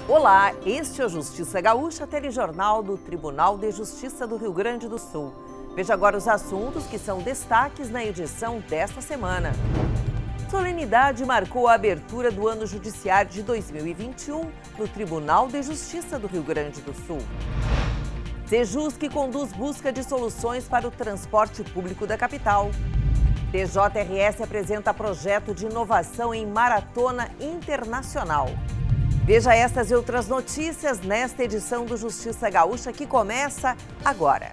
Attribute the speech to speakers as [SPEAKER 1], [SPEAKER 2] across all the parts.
[SPEAKER 1] Olá, este é o Justiça Gaúcha, telejornal do Tribunal de Justiça do Rio Grande do Sul. Veja agora os assuntos que são destaques na edição desta semana. Solenidade marcou a abertura do ano judiciário de 2021 no Tribunal de Justiça do Rio Grande do Sul. Sejus que conduz busca de soluções para o transporte público da capital. TJRS apresenta projeto de inovação em maratona internacional. Veja estas e outras notícias nesta edição do Justiça Gaúcha que começa agora.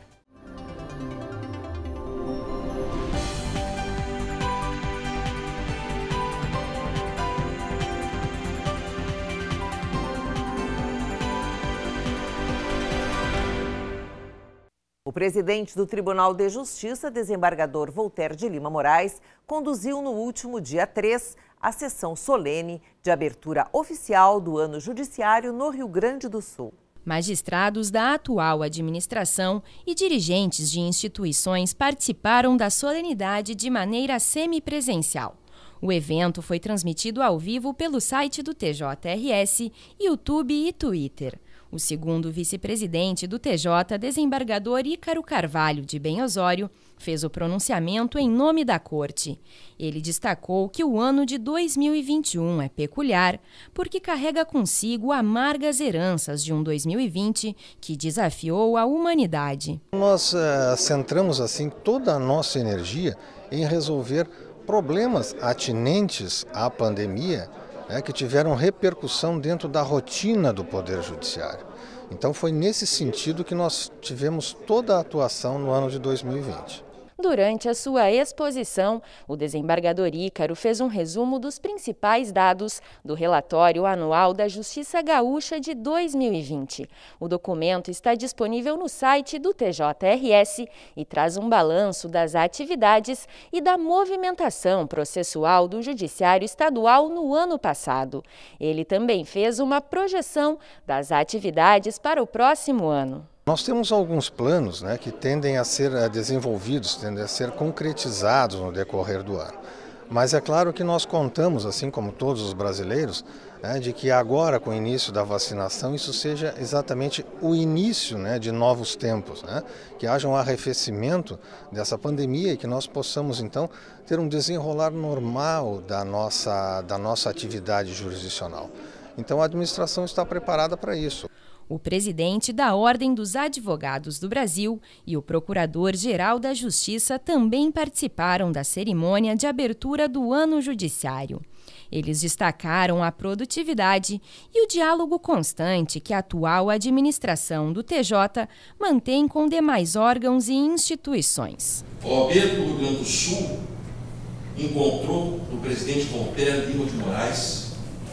[SPEAKER 1] O presidente do Tribunal de Justiça, desembargador Voltaire de Lima Moraes, conduziu no último dia 3 a sessão solene de abertura oficial do ano judiciário no Rio Grande do Sul.
[SPEAKER 2] Magistrados da atual administração e dirigentes de instituições participaram da solenidade de maneira semipresencial. O evento foi transmitido ao vivo pelo site do TJRS, YouTube e Twitter. O segundo vice-presidente do TJ, desembargador Ícaro Carvalho de Bem Osório, fez o pronunciamento em nome da Corte. Ele destacou que o ano de 2021 é peculiar porque carrega consigo amargas heranças de um 2020 que desafiou a humanidade.
[SPEAKER 3] Nós centramos assim toda a nossa energia em resolver problemas atinentes à pandemia, que tiveram repercussão dentro da rotina do Poder Judiciário. Então foi nesse sentido que nós tivemos toda a atuação no ano de 2020.
[SPEAKER 2] Durante a sua exposição, o desembargador Ícaro fez um resumo dos principais dados do relatório anual da Justiça Gaúcha de 2020. O documento está disponível no site do TJRS e traz um balanço das atividades e da movimentação processual do Judiciário Estadual no ano passado. Ele também fez uma projeção das atividades para o próximo ano.
[SPEAKER 3] Nós temos alguns planos que tendem a ser desenvolvidos, tendem a ser concretizados no decorrer do ano. Mas é claro que nós contamos, assim como todos os brasileiros, de que agora, com o início da vacinação, isso seja exatamente o início de novos tempos, que haja um arrefecimento dessa pandemia e que nós possamos, então, ter um desenrolar normal da nossa atividade jurisdicional. Então, a administração está preparada para isso.
[SPEAKER 2] O presidente da Ordem dos Advogados do Brasil e o Procurador-Geral da Justiça também participaram da cerimônia de abertura do ano judiciário. Eles destacaram a produtividade e o diálogo constante que a atual administração do TJ mantém com demais órgãos e instituições.
[SPEAKER 4] A OAB do Rio Grande do Sul encontrou o presidente Voltaire de Lima Moraes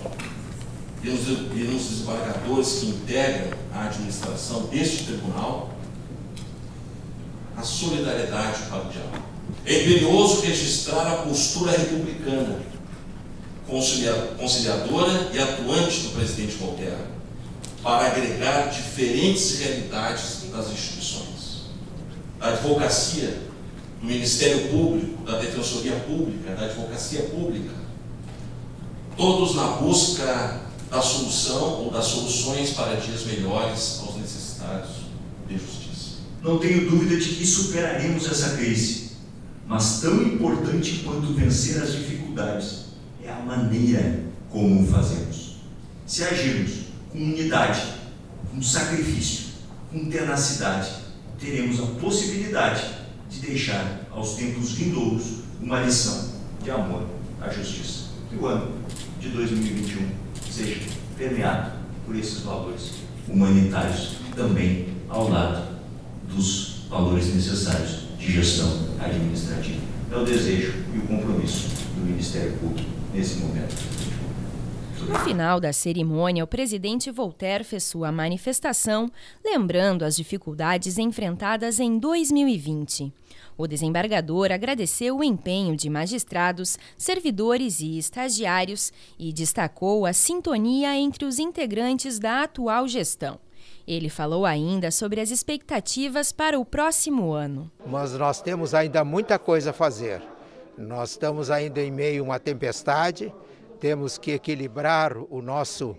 [SPEAKER 4] e nos desembargadores que integram a administração deste tribunal a solidariedade para o diálogo. É imperioso registrar a postura republicana, conciliadora e atuante do presidente Voltaire para agregar diferentes realidades das instituições, da advocacia, do Ministério Público, da Defensoria Pública, da Advocacia Pública, todos na busca da solução ou das soluções para dias melhores aos necessitados de justiça.
[SPEAKER 5] Não tenho dúvida de que superaremos essa crise, mas tão importante quanto vencer as dificuldades é a maneira como o fazemos. Se agirmos com unidade, com sacrifício, com tenacidade, teremos a possibilidade de deixar aos tempos vindouros uma lição de amor à justiça. Que o ano de 2021 seja permeado por esses valores humanitários, também ao lado dos valores necessários de gestão administrativa. É o desejo e o compromisso do Ministério Público nesse momento.
[SPEAKER 2] No final da cerimônia, o presidente Voltaire fez sua manifestação, lembrando as dificuldades enfrentadas em 2020. O desembargador agradeceu o empenho de magistrados, servidores e estagiários e destacou a sintonia entre os integrantes da atual gestão. Ele falou ainda sobre as expectativas para o próximo ano.
[SPEAKER 6] Mas nós temos ainda muita coisa a fazer. Nós estamos ainda em meio a uma tempestade, temos que equilibrar o nosso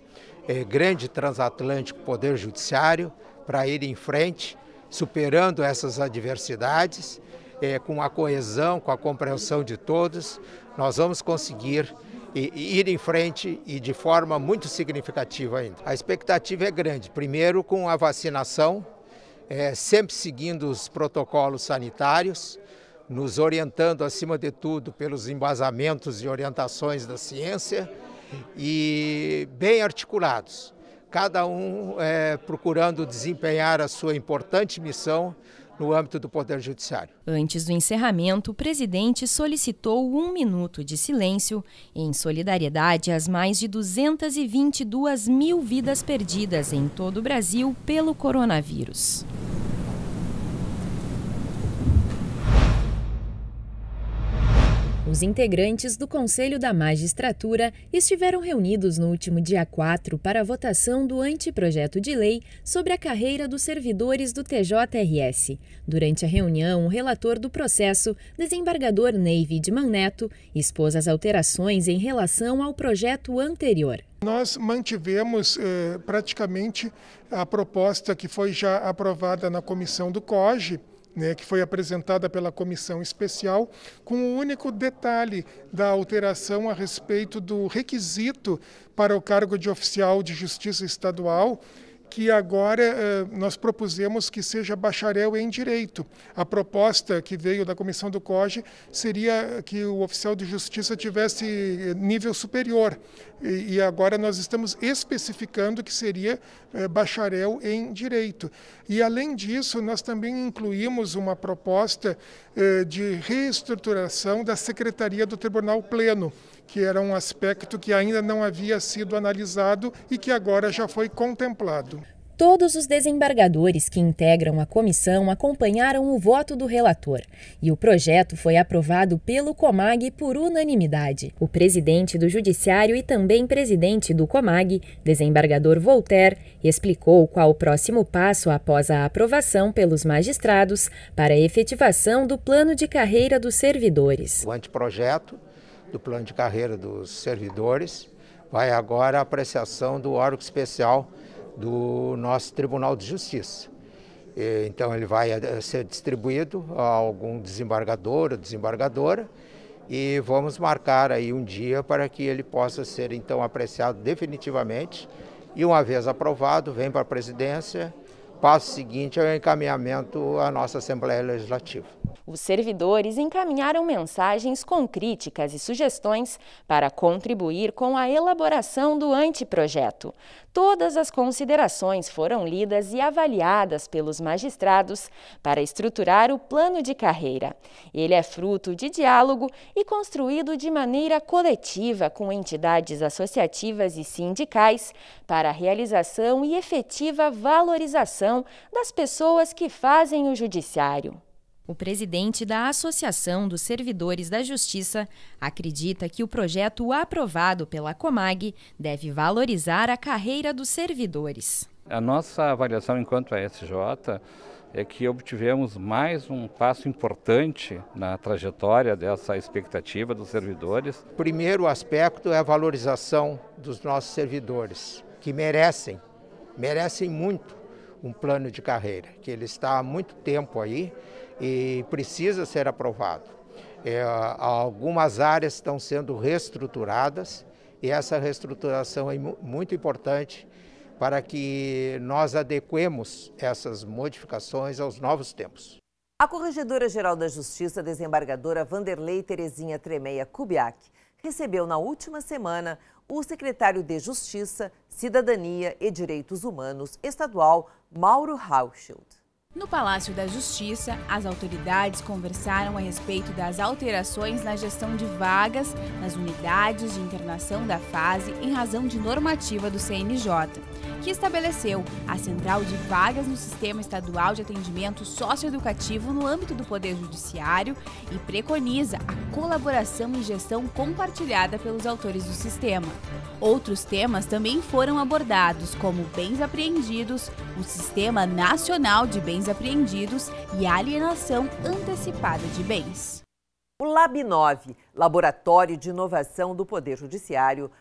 [SPEAKER 6] grande transatlântico Poder Judiciário para ir em frente, superando essas adversidades, com a coesão, com a compreensão de todos, nós vamos conseguir ir em frente e de forma muito significativa ainda. A expectativa é grande, primeiro com a vacinação, sempre seguindo os protocolos sanitários, nos orientando acima de tudo pelos embasamentos e orientações da ciência e bem articulados, cada um procurando desempenhar a sua importante missão no âmbito do Poder Judiciário.
[SPEAKER 2] Antes do encerramento, o presidente solicitou 1 minuto de silêncio em solidariedade às mais de 222 mil vidas perdidas em todo o Brasil pelo coronavírus. Os integrantes do Conselho da Magistratura estiveram reunidos no último dia 4 para a votação do anteprojeto de lei sobre a carreira dos servidores do TJRS. Durante a reunião, o relator do processo, desembargador Ney Widman Neto, expôs as alterações em relação ao projeto anterior.
[SPEAKER 7] Nós mantivemos praticamente a proposta que foi já aprovada na comissão do COGE, que foi apresentada pela comissão especial, com o único detalhe da alteração a respeito do requisito para o cargo de oficial de justiça estadual, que agora nós propusemos que seja bacharel em Direito. A proposta que veio da comissão do COGE seria que o oficial de justiça tivesse nível superior. E agora nós estamos especificando que seria bacharel em Direito. E, além disso, nós também incluímos uma proposta de reestruturação da Secretaria do Tribunal Pleno, que era um aspecto que ainda não havia sido analisado e que agora já foi contemplado.
[SPEAKER 2] Todos os desembargadores que integram a comissão acompanharam o voto do relator e o projeto foi aprovado pelo COMAG por unanimidade. O presidente do Judiciário e também presidente do COMAG, desembargador Voltaire, explicou qual o próximo passo após a aprovação pelos magistrados para a efetivação do plano de carreira dos servidores.
[SPEAKER 6] O anteprojeto do plano de carreira dos servidores vai agora à apreciação do órgão especial do nosso Tribunal de Justiça. Então ele vai ser distribuído a algum desembargador ou desembargadora e vamos marcar aí um dia para que ele possa ser então apreciado definitivamente e, uma vez aprovado, vem para a presidência. Passo seguinte é o encaminhamento à nossa Assembleia Legislativa.
[SPEAKER 2] Os servidores encaminharam mensagens com críticas e sugestões para contribuir com a elaboração do anteprojeto. Todas as considerações foram lidas e avaliadas pelos magistrados para estruturar o plano de carreira. Ele é fruto de diálogo e construído de maneira coletiva com entidades associativas e sindicais para a realização e efetiva valorização das pessoas que fazem o judiciário. O presidente da Associação dos Servidores da Justiça acredita que o projeto aprovado pela COMAG deve valorizar a carreira dos servidores.
[SPEAKER 8] A nossa avaliação enquanto ASJ é que obtivemos mais um passo importante na trajetória dessa expectativa dos servidores.
[SPEAKER 6] O primeiro aspecto é a valorização dos nossos servidores, que merecem muito um plano de carreira, que ele está há muito tempo aí e precisa ser aprovado. Algumas áreas estão sendo reestruturadas e essa reestruturação é muito importante para que nós adequemos essas modificações aos novos tempos.
[SPEAKER 1] A Corregedora-Geral da Justiça, desembargadora Vanderlei Terezinha Tremeia Kubiak, recebeu na última semana o secretário de Justiça, Cidadania e Direitos Humanos estadual, Mauro Hauschild.
[SPEAKER 9] No Palácio da Justiça, as autoridades conversaram a respeito das alterações na gestão de vagas nas unidades de internação da fase em razão de normativa do CNJ, que estabeleceu a central de vagas no Sistema Estadual de Atendimento Socioeducativo no âmbito do Poder Judiciário e preconiza a colaboração e gestão compartilhada pelos autores do sistema. Outros temas também foram abordados, como bens apreendidos, o Sistema Nacional de Bens Apreendidos e a alienação antecipada de bens.
[SPEAKER 1] O Lab9, Laboratório de Inovação do Poder Judiciário,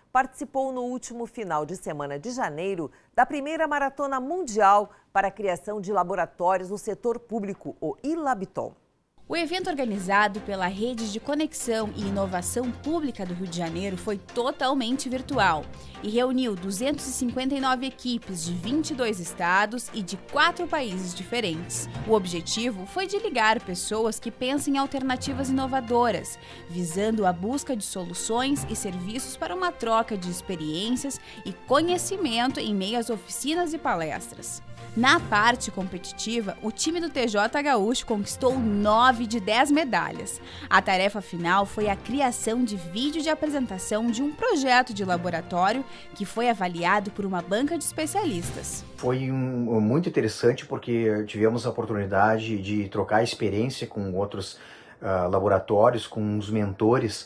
[SPEAKER 1] participou no último final de semana de janeiro da primeira maratona mundial para a criação de laboratórios no setor público, o ILABTON.
[SPEAKER 9] O evento, organizado pela Rede de Conexão e Inovação Pública do Rio de Janeiro, foi totalmente virtual e reuniu 259 equipes de 22 estados e de 4 países diferentes. O objetivo foi de ligar pessoas que pensam em alternativas inovadoras, visando a busca de soluções e serviços para uma troca de experiências e conhecimento em meio às oficinas e palestras. Na parte competitiva, o time do TJ Gaúcho conquistou 9 de 10 medalhas. A tarefa final foi a criação de vídeo de apresentação de um projeto de laboratório que foi avaliado por uma banca de especialistas.
[SPEAKER 10] Foi muito interessante porque tivemos a oportunidade de trocar experiência com outros laboratórios, com os mentores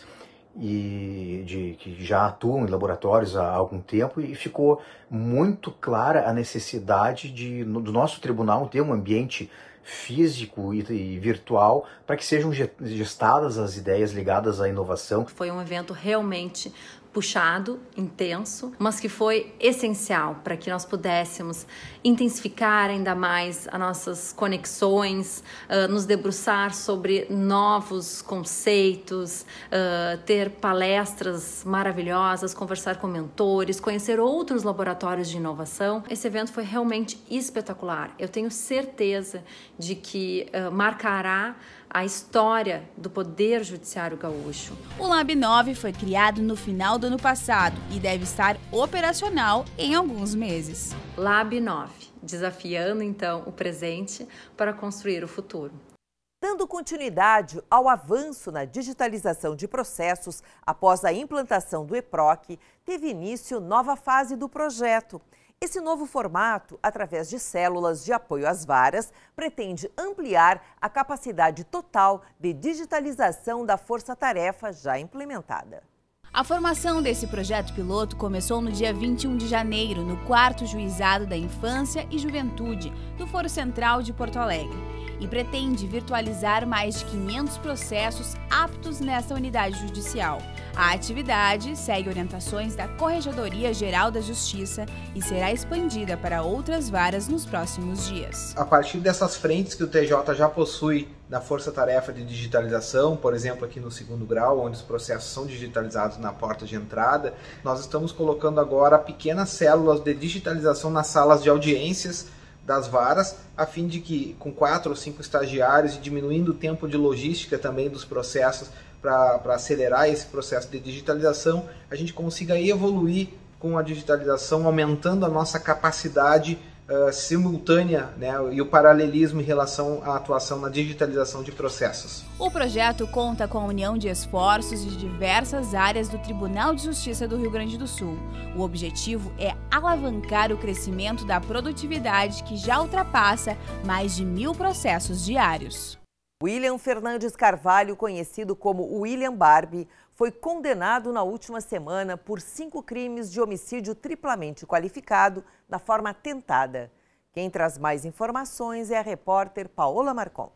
[SPEAKER 10] que já atuam em laboratórios há algum tempo, e ficou muito clara a necessidade do nosso tribunal ter um ambiente físico e virtual para que sejam gestadas as ideias ligadas à inovação.
[SPEAKER 11] Foi um evento realmente puxado, intenso, mas que foi essencial para que nós pudéssemos intensificar ainda mais as nossas conexões, nos debruçar sobre novos conceitos, ter palestras maravilhosas, conversar com mentores, conhecer outros laboratórios de inovação. Esse evento foi realmente espetacular. Eu tenho certeza de que marcará a história do Poder Judiciário Gaúcho.
[SPEAKER 9] O Lab 9 foi criado no final do ano passado e deve estar operacional em alguns meses.
[SPEAKER 11] Lab 9, desafiando então o presente para construir o futuro.
[SPEAKER 1] Dando continuidade ao avanço na digitalização de processos após a implantação do EPROC, teve início nova fase do projeto. Esse novo formato, através de células de apoio às varas, pretende ampliar a capacidade total de digitalização da força-tarefa já implementada.
[SPEAKER 9] A formação desse projeto piloto começou no dia 21 de janeiro, no 4º Juizado da Infância e Juventude, do Foro Central de Porto Alegre, e pretende virtualizar mais de 500 processos aptos nessa unidade judicial. A atividade segue orientações da Corregedoria Geral da Justiça e será expandida para outras varas nos próximos dias.
[SPEAKER 12] A partir dessas frentes que o TJ já possui na força-tarefa de digitalização, por exemplo, aqui no 2º grau, onde os processos são digitalizados na porta de entrada, nós estamos colocando agora pequenas células de digitalização nas salas de audiências das varas, a fim de que, com 4 ou 5 estagiários e diminuindo o tempo de logística também dos processos, para acelerar esse processo de digitalização, a gente consiga evoluir com a digitalização, aumentando a nossa capacidade simultânea, né, e o paralelismo em relação à atuação na digitalização de processos.
[SPEAKER 9] O projeto conta com a união de esforços de diversas áreas do Tribunal de Justiça do Rio Grande do Sul. O objetivo é alavancar o crescimento da produtividade, que já ultrapassa mais de 1.000 processos diários.
[SPEAKER 1] William Fernandes Carvalho, conhecido como William Barbie, foi condenado na última semana por 5 crimes de homicídio triplamente qualificado na forma tentada. Quem traz mais informações é a repórter Paola Marcon.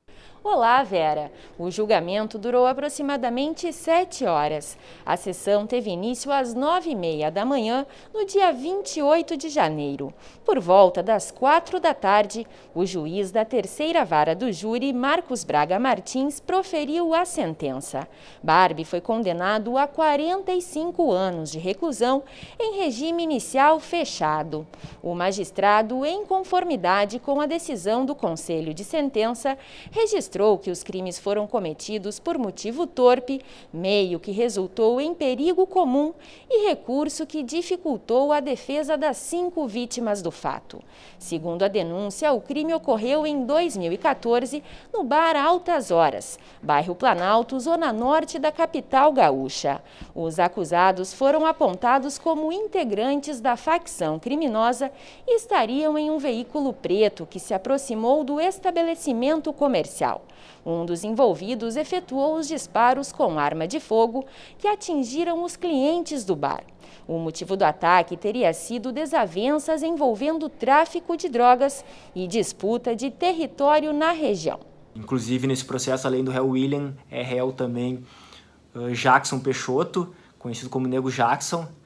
[SPEAKER 2] Olá, Vera. O julgamento durou aproximadamente 7 horas. A sessão teve início às 9h30 da manhã, no dia 28 de janeiro. Por volta das 4 da tarde, o juiz da 3ª Vara do Júri, Marcos Braga Martins, proferiu a sentença. Barbie foi condenado a 45 anos de reclusão em regime inicial fechado. O magistrado, em conformidade com a decisão do Conselho de Sentença, registrou que os crimes foram cometidos por motivo torpe, meio que resultou em perigo comum e recurso que dificultou a defesa das 5 vítimas do fato. Segundo a denúncia, o crime ocorreu em 2014 no bar Altas Horas, bairro Planalto, zona norte da capital gaúcha. Os acusados foram apontados como integrantes da facção criminosa e estariam em um veículo preto que se aproximou do estabelecimento comercial. Um dos envolvidos efetuou os disparos com arma de fogo que atingiram os clientes do bar. O motivo do ataque teria sido desavenças envolvendo tráfico de drogas e disputa de território na região.
[SPEAKER 13] Inclusive, nesse processo, além do réu William, é réu também Jackson Peixoto, conhecido como Nego Jackson,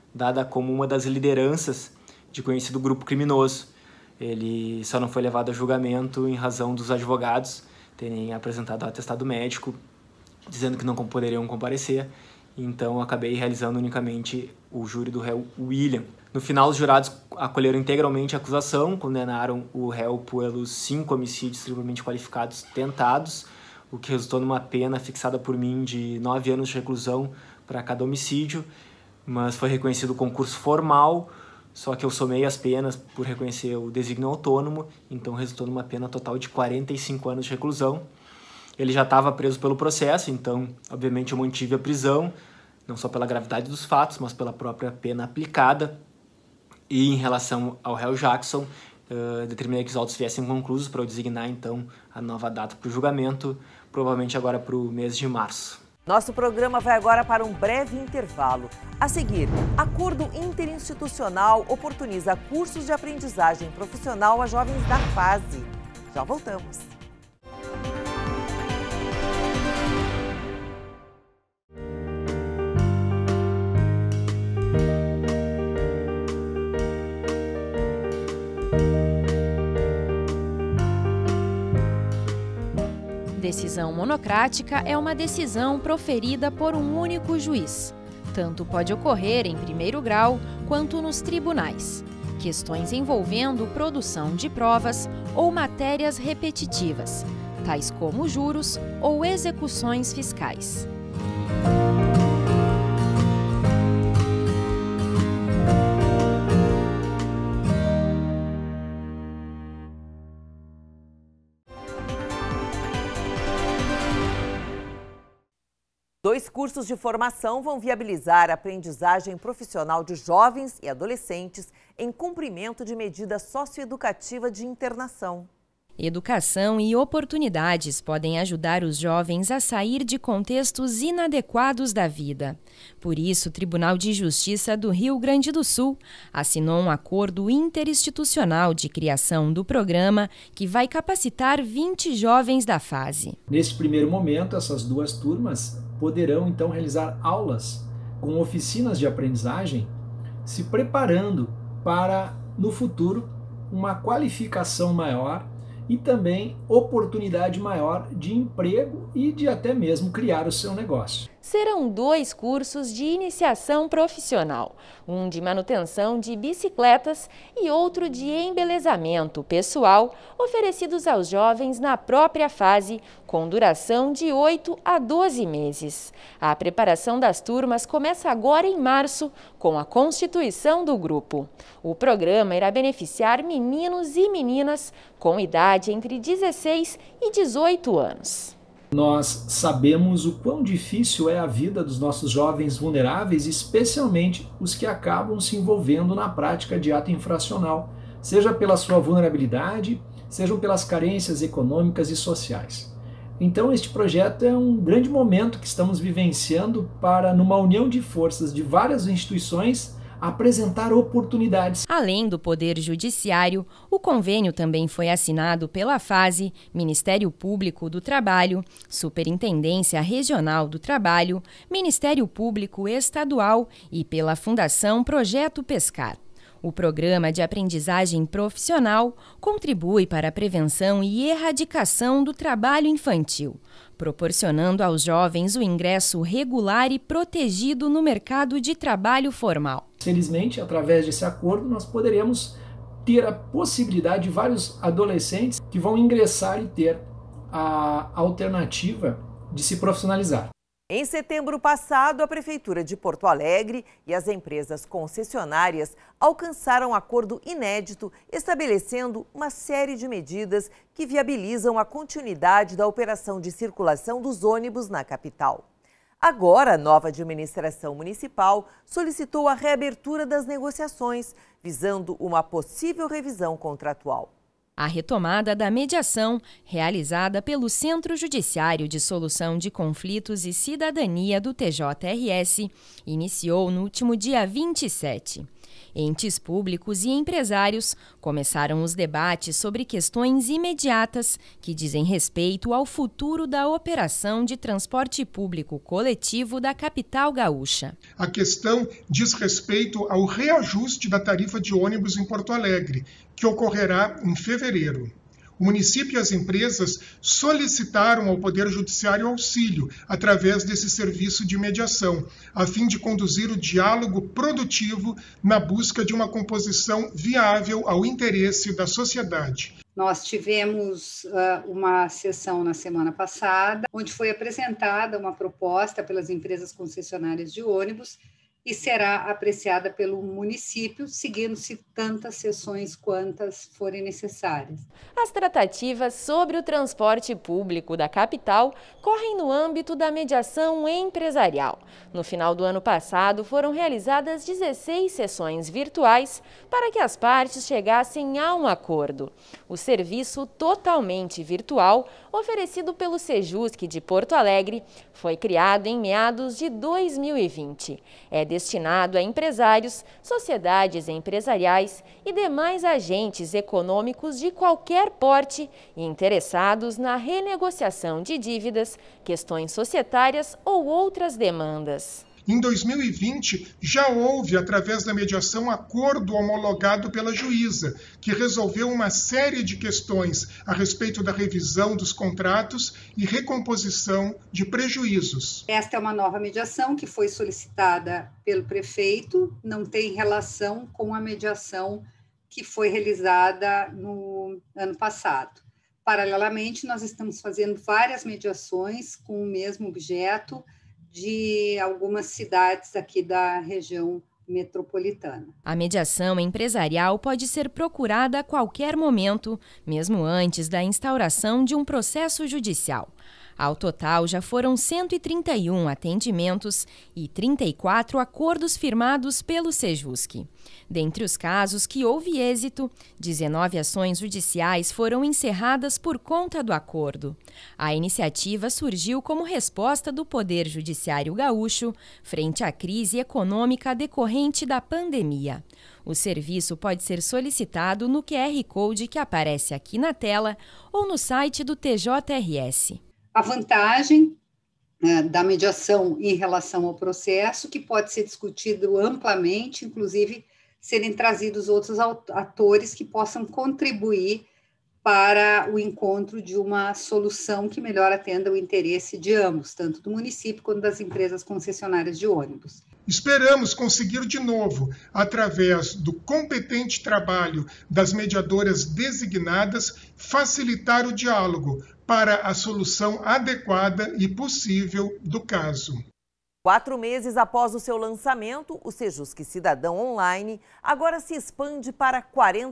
[SPEAKER 13] dada como uma das lideranças de conhecido grupo criminoso. Ele só não foi levado a julgamento em razão dos advogados terem apresentado atestado médico dizendo que não poderiam comparecer, então acabei realizando unicamente o júri do réu William. No final, os jurados acolheram integralmente a acusação, condenaram o réu pelos 5 homicídios triplamente qualificados tentados, o que resultou numa pena fixada por mim de 9 anos de reclusão para cada homicídio, mas foi reconhecido o concurso formal, só que eu somei as penas por reconhecer o desígnio autônomo, então resultou numa pena total de 45 anos de reclusão. Ele já estava preso pelo processo, então, obviamente, eu mantive a prisão, não só pela gravidade dos fatos, mas pela própria pena aplicada. E em relação ao réu Jackson, determinei que os autos viessem conclusos para eu designar, então, a nova data para o julgamento, provavelmente agora para o mês de março.
[SPEAKER 1] Nosso programa vai agora para um breve intervalo. A seguir, acordo interinstitucional oportuniza cursos de aprendizagem profissional a jovens da fase. Já voltamos.
[SPEAKER 2] Decisão monocrática é uma decisão proferida por um único juiz. Tanto pode ocorrer em primeiro grau quanto nos tribunais. Questões envolvendo produção de provas ou matérias repetitivas, tais como juros ou execuções fiscais.
[SPEAKER 1] Dois cursos de formação vão viabilizar a aprendizagem profissional de jovens e adolescentes em cumprimento de medida socioeducativa de internação.
[SPEAKER 2] Educação e oportunidades podem ajudar os jovens a sair de contextos inadequados da vida. Por isso, o Tribunal de Justiça do Rio Grande do Sul assinou um acordo interinstitucional de criação do programa que vai capacitar 20 jovens da fase.
[SPEAKER 14] Neste primeiro momento, essas duas turmas poderão então realizar aulas com oficinas de aprendizagem, se preparando para, no futuro, uma qualificação maior e também oportunidade maior de emprego e de até mesmo criar o seu negócio.
[SPEAKER 2] Serão 2 cursos de iniciação profissional, um de manutenção de bicicletas e outro de embelezamento pessoal, oferecidos aos jovens na própria fase, com duração de 8 a 12 meses. A preparação das turmas começa agora em março, com a constituição do grupo. O programa irá beneficiar meninos e meninas com idade entre 16 e 18 anos.
[SPEAKER 14] Nós sabemos o quão difícil é a vida dos nossos jovens vulneráveis, especialmente os que acabam se envolvendo na prática de ato infracional, seja pela sua vulnerabilidade, sejam pelas carências econômicas e sociais. Então, este projeto é um grande momento que estamos vivenciando para, numa união de forças de várias instituições, apresentar oportunidades.
[SPEAKER 2] Além do Poder Judiciário, o convênio também foi assinado pela FASE, Ministério Público do Trabalho, Superintendência Regional do Trabalho, Ministério Público Estadual e pela Fundação Projeto Pescar. O programa de aprendizagem profissional contribui para a prevenção e erradicação do trabalho infantil, proporcionando aos jovens o ingresso regular e protegido no mercado de trabalho formal.
[SPEAKER 14] Felizmente, através desse acordo, nós poderemos ter a possibilidade de vários adolescentes que vão ingressar e ter a alternativa de se profissionalizar.
[SPEAKER 1] Em setembro passado, a Prefeitura de Porto Alegre e as empresas concessionárias alcançaram um acordo inédito estabelecendo uma série de medidas que viabilizam a continuidade da operação de circulação dos ônibus na capital. Agora, a nova administração municipal solicitou a reabertura das negociações, visando uma possível revisão contratual.
[SPEAKER 2] A retomada da mediação, realizada pelo Centro Judiciário de Solução de Conflitos e Cidadania do TJRS, iniciou no último dia 27. Entes públicos e empresários começaram os debates sobre questões imediatas que dizem respeito ao futuro da operação de transporte público coletivo da capital gaúcha.
[SPEAKER 7] A questão diz respeito ao reajuste da tarifa de ônibus em Porto Alegre, que ocorrerá em fevereiro. O município e as empresas solicitaram ao Poder Judiciário auxílio através desse serviço de mediação, a fim de conduzir o diálogo produtivo na busca de uma composição viável ao interesse da sociedade.
[SPEAKER 15] Nós tivemos uma sessão na semana passada, onde foi apresentada uma proposta pelas empresas concessionárias de ônibus e será apreciada pelo município, seguindo-se tantas sessões quantas forem necessárias.
[SPEAKER 2] As tratativas sobre o transporte público da capital correm no âmbito da mediação empresarial. No final do ano passado, foram realizadas 16 sessões virtuais para que as partes chegassem a um acordo. O serviço totalmente virtual, oferecido pelo Sejusc de Porto Alegre, foi criado em meados de 2020. É destinado a empresários, sociedades empresariais e demais agentes econômicos de qualquer porte interessados na renegociação de dívidas, questões societárias ou outras demandas.
[SPEAKER 7] Em 2020, já houve, através da mediação, acordo homologado pela juíza, que resolveu uma série de questões a respeito da revisão dos contratos e recomposição de prejuízos.
[SPEAKER 15] Esta é uma nova mediação que foi solicitada pelo prefeito, não tem relação com a mediação que foi realizada no ano passado. Paralelamente, nós estamos fazendo várias mediações com o mesmo objeto, de algumas cidades aqui da região metropolitana.
[SPEAKER 2] A mediação empresarial pode ser procurada a qualquer momento, mesmo antes da instauração de um processo judicial. Ao total, já foram 131 atendimentos e 34 acordos firmados pelo Sejusc. Dentre os casos que houve êxito, 19 ações judiciais foram encerradas por conta do acordo. A iniciativa surgiu como resposta do Poder Judiciário gaúcho frente à crise econômica decorrente da pandemia. O serviço pode ser solicitado no QR Code que aparece aqui na tela ou no site do TJRS.
[SPEAKER 15] A vantagem da mediação em relação ao processo, que pode ser discutido amplamente, inclusive serem trazidos outros atores que possam contribuir para o encontro de uma solução que melhor atenda o interesse de ambos, tanto do município quanto das empresas concessionárias de ônibus.
[SPEAKER 7] Esperamos conseguir de novo, através do competente trabalho das mediadoras designadas, facilitar o diálogo para a solução adequada e possível do caso.
[SPEAKER 1] 4 meses após o seu lançamento, o Sejusc Cidadão Online agora se expande para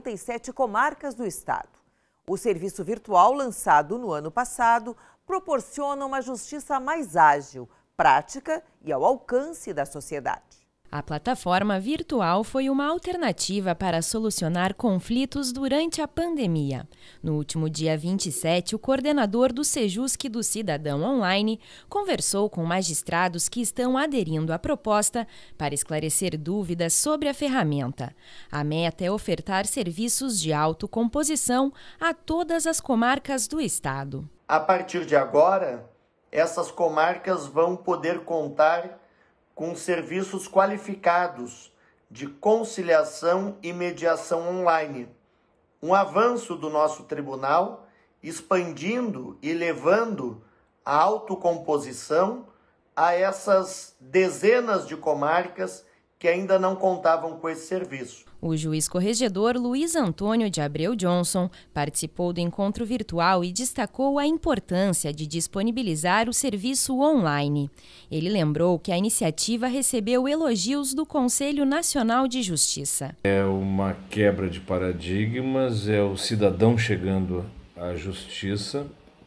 [SPEAKER 1] 47 comarcas do estado. O serviço virtual, lançado no ano passado, proporciona uma justiça mais ágil, prática e ao alcance da sociedade.
[SPEAKER 2] A plataforma virtual foi uma alternativa para solucionar conflitos durante a pandemia. No último dia 27, o coordenador do Sejusc do Cidadão Online conversou com magistrados que estão aderindo à proposta para esclarecer dúvidas sobre a ferramenta. A meta é ofertar serviços de autocomposição a todas as comarcas do estado.
[SPEAKER 16] A partir de agora, essas comarcas vão poder contar com serviços qualificados de conciliação e mediação online. Um avanço do nosso tribunal, expandindo e levando a autocomposição a essas dezenas de comarcas que ainda não contavam com esse serviço.
[SPEAKER 2] O juiz corregedor Luiz Antônio de Abreu Johnson participou do encontro virtual e destacou a importância de disponibilizar o serviço online. Ele lembrou que a iniciativa recebeu elogios do Conselho Nacional de Justiça.
[SPEAKER 17] É uma quebra de paradigmas, é o cidadão chegando à justiça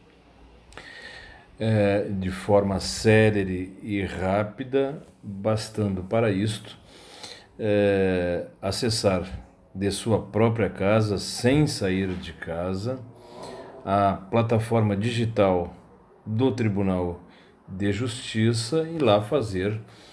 [SPEAKER 17] de forma célere e rápida, bastando para isto acessar de sua própria casa, sem sair de casa, a plataforma digital do Tribunal de Justiça e lá fazer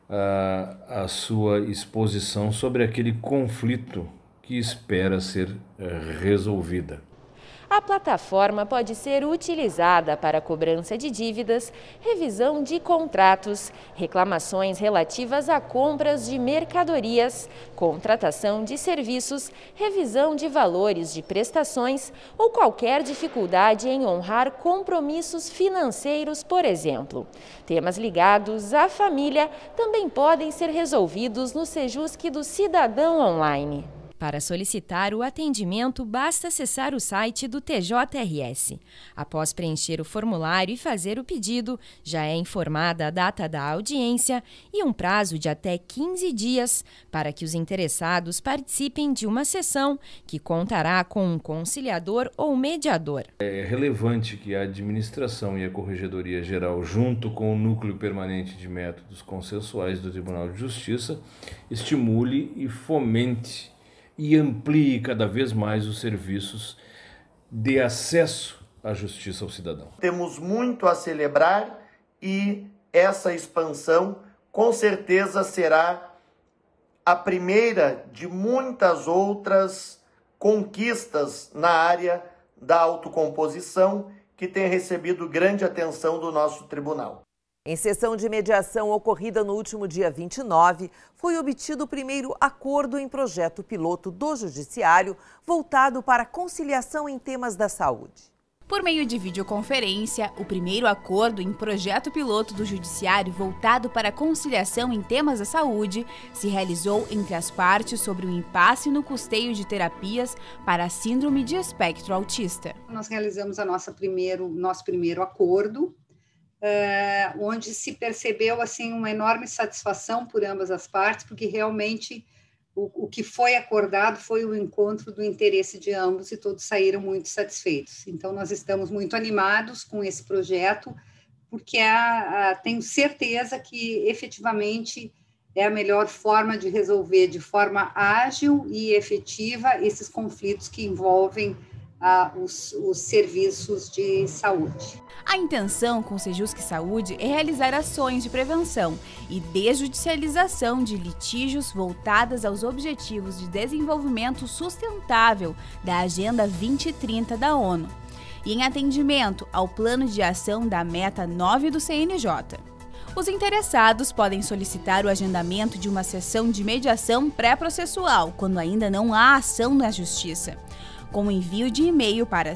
[SPEAKER 17] a sua exposição sobre aquele conflito que espera ser resolvida.
[SPEAKER 2] A plataforma pode ser utilizada para cobrança de dívidas, revisão de contratos, reclamações relativas a compras de mercadorias, contratação de serviços, revisão de valores de prestações ou qualquer dificuldade em honrar compromissos financeiros, por exemplo. Temas ligados à família também podem ser resolvidos no Sejusc do Cidadão Online. Para solicitar o atendimento, basta acessar o site do TJRS. Após preencher o formulário e fazer o pedido, já é informada a data da audiência e um prazo de até 15 dias para que os interessados participem de uma sessão que contará com um conciliador ou mediador.
[SPEAKER 17] É relevante que a administração e a Corregedoria Geral, junto com o Núcleo Permanente de Métodos Consensuais do Tribunal de Justiça, estimule e fomente e amplie cada vez mais os serviços de acesso à justiça ao cidadão.
[SPEAKER 16] Temos muito a celebrar e essa expansão com certeza será a primeira de muitas outras conquistas na área da autocomposição que tem recebido grande atenção do nosso tribunal.
[SPEAKER 1] Em sessão de mediação ocorrida no último dia 29, foi obtido o primeiro acordo em projeto piloto do Judiciário voltado para a conciliação em temas da saúde.
[SPEAKER 9] Por meio de videoconferência, o primeiro acordo em projeto piloto do Judiciário voltado para a conciliação em temas da saúde se realizou entre as partes sobre o impasse no custeio de terapias para a síndrome de espectro autista.
[SPEAKER 15] Nós realizamos nosso primeiro acordo, onde se percebeu assim uma enorme satisfação por ambas as partes, porque realmente o que foi acordado foi o encontro do interesse de ambos e todos saíram muito satisfeitos. Então, nós estamos muito animados com esse projeto, porque tenho certeza que efetivamente é a melhor forma de resolver de forma ágil e efetiva esses conflitos que envolvem os serviços de saúde.
[SPEAKER 9] A intenção com o Sejusc Saúde é realizar ações de prevenção e desjudicialização de litígios voltadas aos objetivos de desenvolvimento sustentável da Agenda 2030 da ONU e em atendimento ao Plano de Ação da Meta 9 do CNJ. Os interessados podem solicitar o agendamento de uma sessão de mediação pré-processual, quando ainda não há ação na Justiça, com envio de e-mail para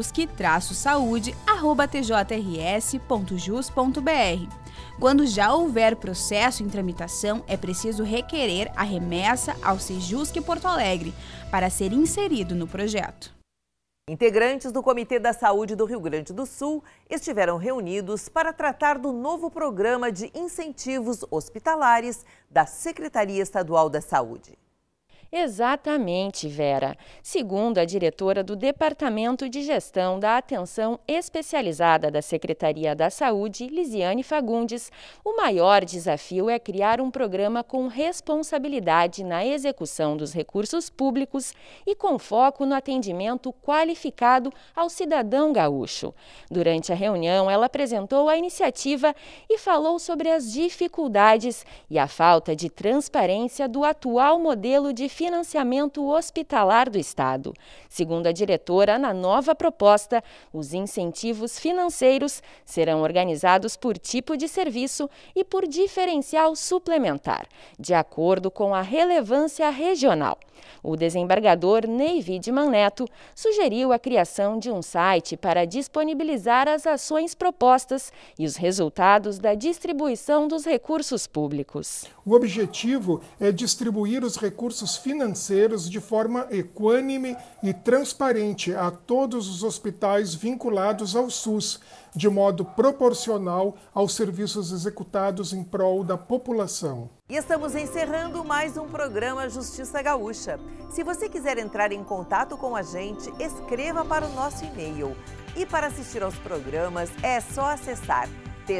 [SPEAKER 9] sejusc-saude@tjrs.jus.br. Quando já houver processo em tramitação, é preciso requerer a remessa ao Sejusc Porto Alegre para ser inserido no projeto.
[SPEAKER 1] Integrantes do Comitê da Saúde do Rio Grande do Sul estiveram reunidos para tratar do novo programa de incentivos hospitalares da Secretaria Estadual da Saúde.
[SPEAKER 2] Exatamente, Vera. Segundo a diretora do Departamento de Gestão da Atenção Especializada da Secretaria da Saúde, Lisiane Fagundes, o maior desafio é criar um programa com responsabilidade na execução dos recursos públicos e com foco no atendimento qualificado ao cidadão gaúcho. Durante a reunião, ela apresentou a iniciativa e falou sobre as dificuldades e a falta de transparência do atual modelo de financiamento hospitalar do Estado. Segundo a diretora, na nova proposta, os incentivos financeiros serão organizados por tipo de serviço e por diferencial suplementar, de acordo com a relevância regional. O desembargador Ney Widman Neto sugeriu a criação de um site para disponibilizar as ações propostas e os resultados da distribuição dos recursos públicos.
[SPEAKER 7] O objetivo é distribuir os recursos financeiros de forma equânime e transparente a todos os hospitais vinculados ao SUS, de modo proporcional aos serviços executados em prol da população.
[SPEAKER 1] E estamos encerrando mais um programa Justiça Gaúcha. Se você quiser entrar em contato com a gente, escreva para o nosso e-mail. E para assistir aos programas, é só acessar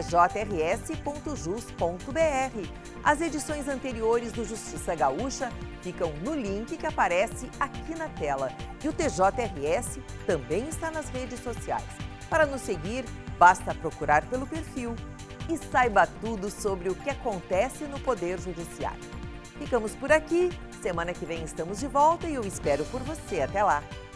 [SPEAKER 1] tjrs.jus.br. As edições anteriores do Justiça Gaúcha ficam no link que aparece aqui na tela. E o TJRS também está nas redes sociais. Para nos seguir, basta procurar pelo perfil e saiba tudo sobre o que acontece no Poder Judiciário. Ficamos por aqui. Semana que vem estamos de volta e eu espero por você. Até lá!